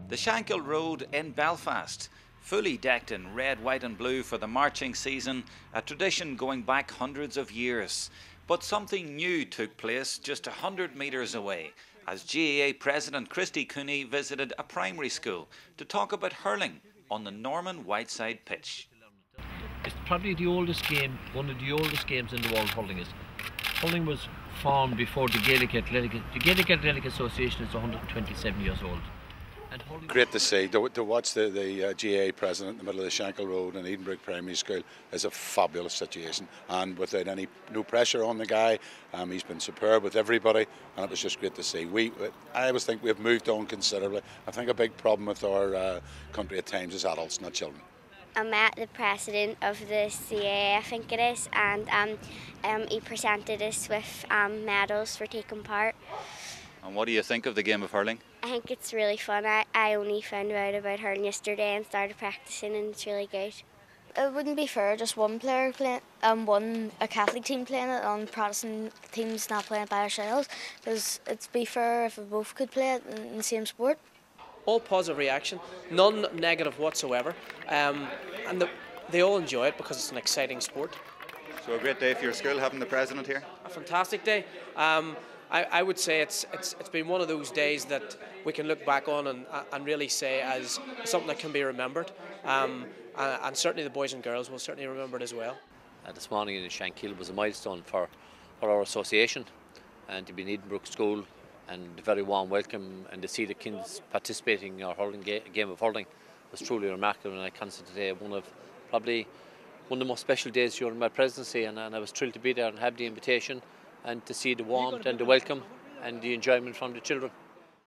The Shankill Road in Belfast, fully decked in red, white and blue for the marching season, a tradition going back hundreds of years. But something new took place just 100 metres away as GAA President Christy Cooney visited a primary school to talk about hurling on the Norman Whiteside pitch. It's probably the oldest game, one of the oldest games in the world hurling is. Hurling was formed before the Gaelic Athletic Association is 127 years old. Great to see. To watch the GAA president in the middle of the Shankill Road in Edenbrook Primary School is a fabulous situation, and without no pressure on the guy, he's been superb with everybody, and it was just great to see. I always think we've moved on considerably. I think a big problem with our country at times is adults, not children. I met the president of the CAA, I think it is, and he presented us with medals for taking part. And what do you think of the game of hurling? I think it's really fun. I only found out about hurling yesterday and started practicing, and it's really good. It wouldn't be fair just one player playing, a Catholic team playing it and Protestant teams not playing it by ourselves, because it'd be fair if we both could play it in the same sport. All positive reaction, none negative whatsoever, and they all enjoy it because it's an exciting sport. So a great day for your school having the president here? A fantastic day. I would say it's been one of those days that we can look back on and really say as something that can be remembered, and certainly the boys and girls will certainly remember it as well. This morning in Shankill was a milestone for our association, and to be in Edenbrook School and a very warm welcome, and to see the kids participating in our hurling game of hurling was truly remarkable, and I consider today probably one of the most special days during my presidency, and I was thrilled to be there and have the invitation and to see the warmth and the welcome and the enjoyment from the children.